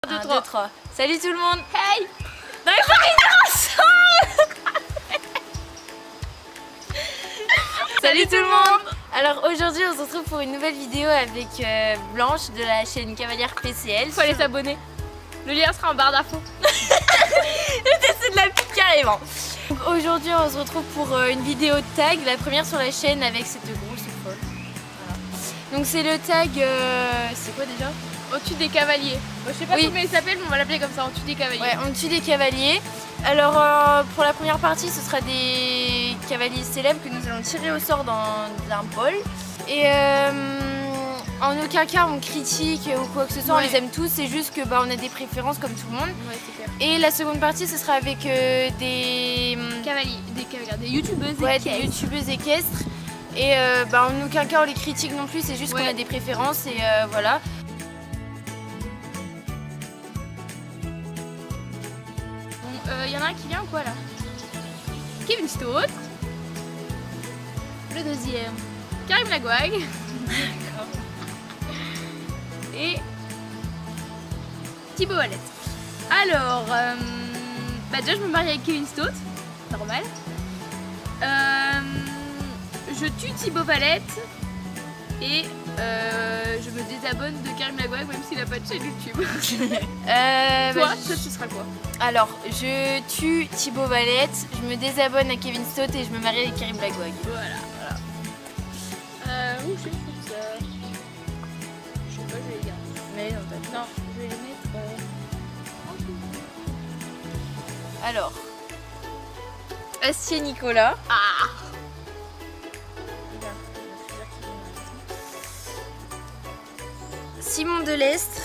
1, 2, 3. Salut tout le monde. Hey. Non mais faut rester ensemble. Salut tout le monde. Alors aujourd'hui on se retrouve pour une nouvelle vidéo avec Blanche de la chaîne Cavalière PCL. Faut aller s'abonner. Le lien sera en barre d'infos. C'est de la pub carrément. Aujourd'hui on se retrouve pour une vidéo tag, la première sur la chaîne avec cette grosse folle. Voilà. Donc c'est le tag, c'est quoi déjà? Au-dessus des cavaliers. Bon, je sais pas comment il s'appelle, mais on va l'appeler comme ça, au-dessus des cavaliers. Ouais, au-dessus des cavaliers. Alors pour la première partie, ce sera des cavaliers célèbres que nous allons tirer au sort dans un bol. Et en aucun cas on critique ou quoi que ce soit, on les aime tous, c'est juste que on a des préférences comme tout le monde. Ouais, c'est clair. Et la seconde partie, ce sera avec des cavaliers, des youtubeuses équestres. Des youtubeuses équestres. Et en aucun cas on les critique non plus, c'est juste qu'on a des préférences et voilà. Il y en a un qui vient ou quoi là? Kevin Stott. Le deuxième, Karim Lagouag. Et Thibaut Valette. Alors, déjà je me marie avec Kevin Stott, normal. Je tue Thibaut Valette et je me désabonne de Karim Lagouag même s'il n'a pas de chaîne YouTube. Toi, ce sera quoi? Alors, je tue Thibaut Valette, je me désabonne à Kevin Stott et je me marie avec Karim Lagouag. Voilà. Où je fais ça? Je sais pas, je vais les dire. Mais non, je vais les mettre. Alors, Astier Nicolas. Ah. Simon Delestre.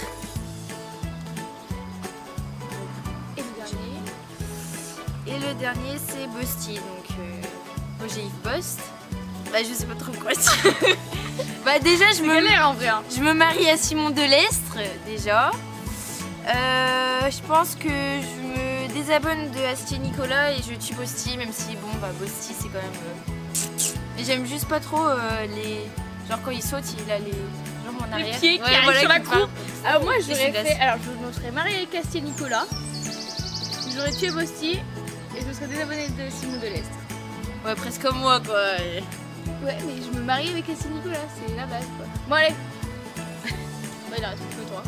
Et le dernier c'est Bosti, donc moi j'ai Yves Bost. Je sais pas trop quoi dire. Déjà je me marie à Simon Delestre déjà. Je pense que je me désabonne de Astier Nicolas et je tue Bosti, même si Bosti c'est quand même... Mais j'aime juste pas trop les... Genre quand il saute il a les jambes en arrière. Les pieds qui arrivent sur la croupe. Alors moi j'aurais fait... Alors je me serais mariée avec Astier Nicolas. J'aurais tué Bosti. Et je me serais désabonnée de Simon Delestre. Ouais, presque comme moi quoi. Ouais, mais je me marie avec Astier Nicolas, c'est la base quoi. Bon allez. Il en reste plus que toi.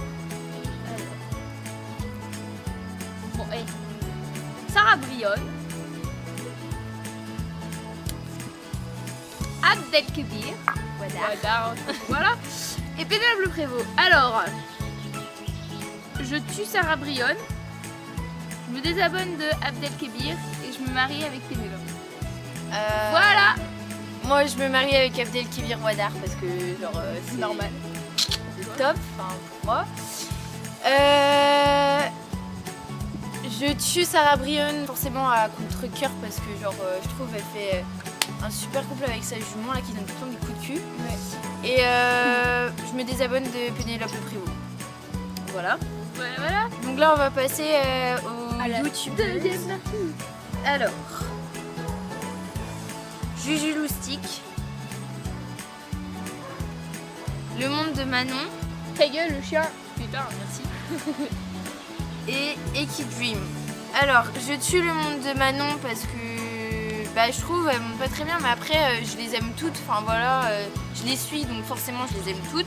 Bon, hey. Sarah Brionne. Abdelkébir. Voilà. Et Pénélope Prévost. Alors, je tue Sarah Brionne. Je me désabonne de Abdelkébir et je me marie avec Pénélope. Voilà. Moi je me marie avec Abdelkébir Ouaddar parce que genre c'est normal. C'est top, enfin pour moi. Je tue Sarah Brionne forcément à contre-cœur parce que genre je trouve elle fait un super couple avec sa jument là qui donne tout le temps des coups de cul. Ouais. Et je me désabonne de Pénélope Prévost. Voilà. Voilà. Donc là on va passer au YouTube. Alors, Juju Loustic, Le Monde de Manon. Ta gueule le chien. Putain, merci. Et Eki Dream. Alors, je tue Le Monde de Manon parce que je trouve elles montent pas très bien, mais après je les aime toutes. Enfin voilà, je les suis donc forcément je les aime toutes.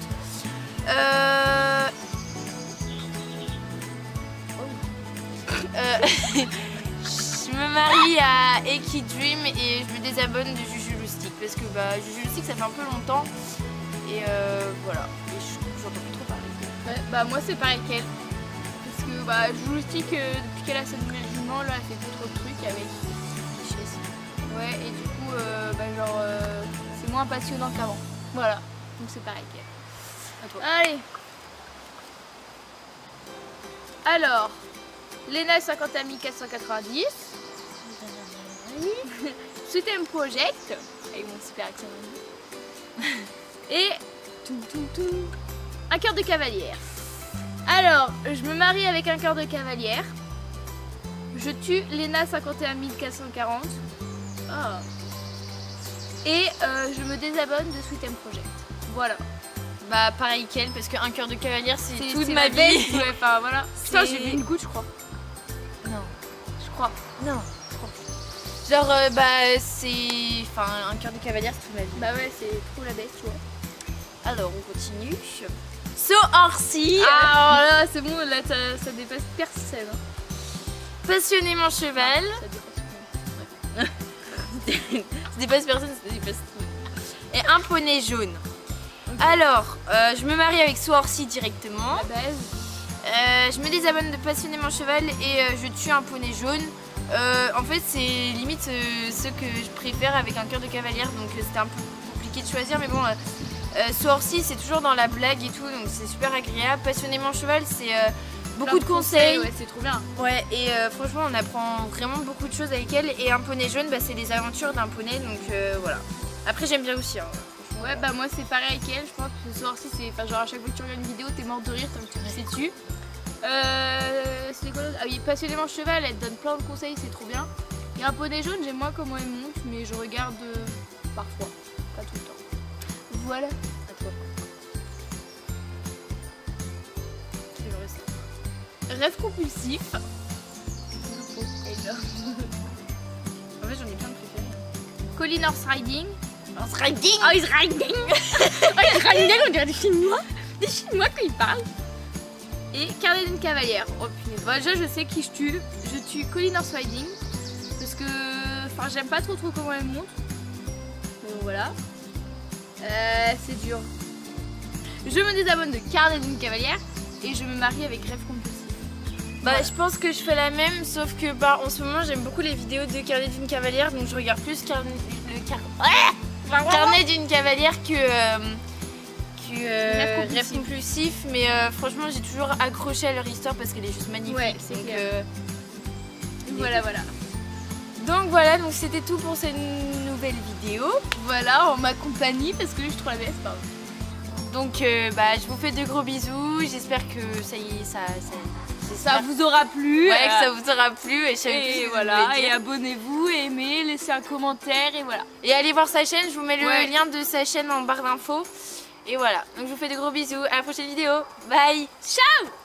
Je me marie à Eki Dream et je me désabonne de Juju Loustic parce que Juju Loustic ça fait un peu longtemps et voilà, et j'entends plus trop parler. Ouais, moi c'est pareil qu'elle parce que Juju Loustic depuis qu'elle a sa nouvelle jument là elle fait plus trop de trucs avec. Ouais, et du coup c'est moins passionnant qu'avant. Voilà, donc c'est pareil qu'elle. À toi. Allez. Alors, Lena 51490. Sweetem Project avec mon super accent. Et un cœur de cavalière. Alors, je me marie avec un cœur de cavalière. Je tue Lena 51440. Et je me désabonne de Sweetem Project. Voilà. Bah pareil qu'elle, parce qu'un cœur de cavalière c'est toute c'est ma ma vie. bête. Ouais, enfin voilà. Putain, j'ai vu une goutte, je crois. Non. Je crois. Non. Genre bah c'est... Enfin un cœur de cavalière c'est toute ma vie. Bah ouais, c'est trop la bête, tu vois. Alors on continue. So Orsi. Ah là, c'est bon, là ça dépasse personne. Hein. Passionnément cheval. Ça dépasse tout. Ça dépasse personne, ça dépasse tout. Et un poney jaune. Okay. Alors, je me marie avec So Orsi directement. La base. Je me désabonne de Passionnément cheval et je tue un poney jaune. En fait, c'est limite ce que je préfère avec un cœur de cavalière, donc c'était un peu compliqué de choisir, mais bon. So Orsi, c'est toujours dans la blague et tout, donc c'est super agréable. Passionnément cheval, c'est beaucoup de conseils. Ouais, c'est trop bien. Ouais, et franchement, on apprend vraiment beaucoup de choses avec elle. Et un poney jaune, bah, c'est les aventures d'un poney, donc voilà. Après, j'aime bien aussi. Hein. Ouais, bah moi c'est pareil avec elle, je pense que So Orsi, c'est. Enfin, genre à chaque fois que tu regardes une vidéo, t'es mort de rire, t'as envie de te pisser dessus. C'est quoi l'autre? Ah oui, Passionnément cheval, elle donne plein de conseils, c'est trop bien. Et un poney jaune, j'aime moins comment elle monte, mais je regarde parfois, pas tout le temps. Voilà. À toi. Rêve compulsif. En fait, j'en ai plein de préférés. Colin Horse Riding. Horse Riding. Oh, he's riding. Oh, he's riding, on dirait des Chinois. Des Chinois quand ils parlent. Et Carnet d'une cavalière. Oh punaise. Bon, déjà, je sais qui je tue. Je tue Colin Horse Riding. Parce que. Enfin, j'aime pas trop comment elle monte. Donc voilà. C'est dur. Je me désabonne de Carnet d'une cavalière. Et je me marie avec Rêve compulsif. Bah, voilà. Je pense que je fais la même, sauf que bah, en ce moment j'aime beaucoup les vidéos de Carnet d'une cavalière, donc je regarde plus Carnet d'une cavalière que Rêve compulsif, mais franchement j'ai toujours accroché à leur histoire parce qu'elle est juste magnifique. Ouais, c'est clair. Voilà. Donc voilà, donc c'était tout pour cette nouvelle vidéo. Voilà, en ma compagnie, parce que je trouve la bête, pardon. Donc bah, je vous fais de gros bisous, j'espère que ça vous aura plu. Ouais, que ça vous aura plu. Et voilà, et abonnez-vous, aimez, laissez un commentaire et voilà. Et allez voir sa chaîne, je vous mets le lien de sa chaîne en barre d'infos. Et voilà, donc je vous fais de gros bisous, à la prochaine vidéo. Bye. Ciao.